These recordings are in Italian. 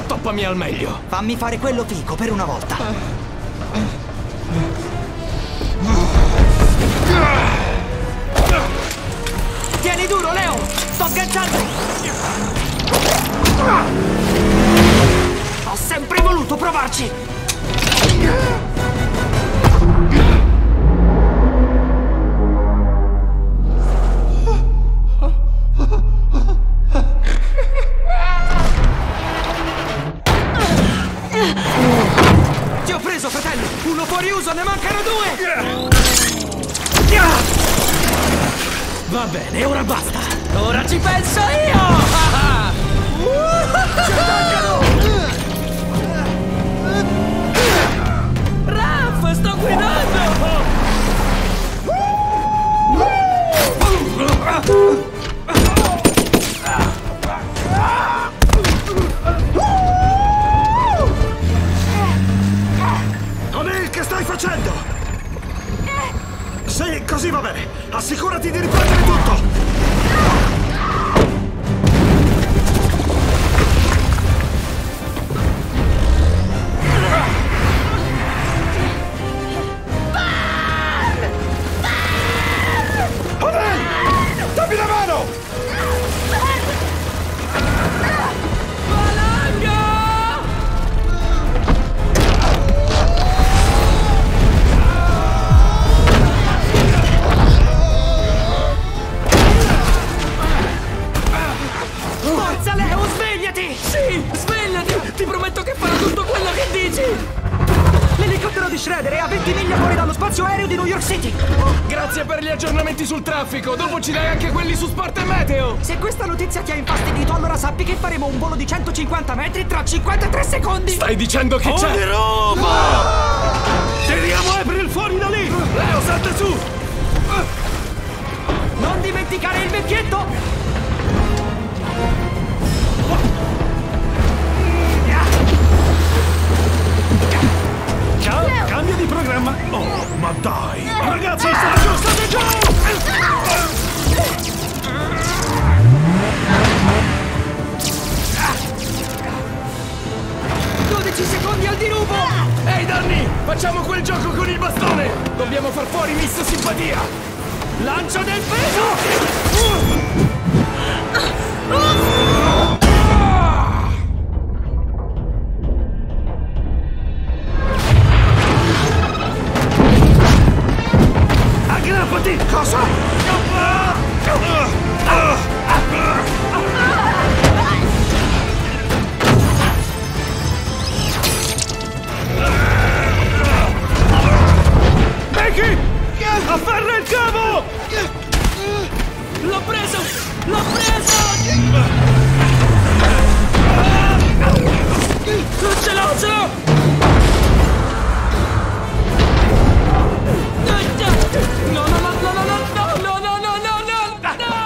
Rattoppami al meglio. Fammi fare quello fico per una volta. Tieni duro, Leo! Sto sganciando! Ho sempre voluto provarci! Ti ho preso, fratello! Uno fuori uso, ne mancano due! Va bene, ora basta. Ora ci penso io! Ci attaccano! Raph, sto guidando! O'Neill, che stai facendo? Sì, così va bene. Assicurati di riprendere tutto. O'Neill! Dammi la mano! Forza, Leo, svegliati! Sì, svegliati! Ti prometto che farò tutto quello che dici! L'elicottero di Shredder è a 20 miglia fuori dallo spazio aereo di New York City! Grazie per gli aggiornamenti sul traffico. Dopo ci dai anche quelli su sport e meteo. Se questa notizia ti ha infastidito, allora sappi che faremo un volo di 150 metri tra 53 secondi! Stai dicendo che c'è? Ogni roba! Tiriamo April fuori da lì! Leo, salta su! Non dimenticare il vecchietto! Cambia di programma! Oh, ma dai! Ragazzi, state giù, state giù! 12 secondi al dirupo! Ehi, Danny! Facciamo quel gioco con il bastone! Dobbiamo far fuori Miss Simpatia! Lancio del peso! Aggrappati! Cosa? Becky! Afferra il cavo! L'ho preso! L'ho preso! Ce l'ho, ce l'ho! No, no, no, no, no, no, no, no, no, no, no, no,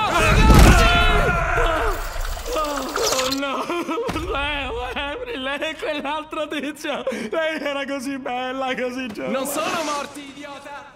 ragazzi! Oh no! Lei è quell'altro tizio! Lei era così bella, così giovane! Non sono morti, idiota!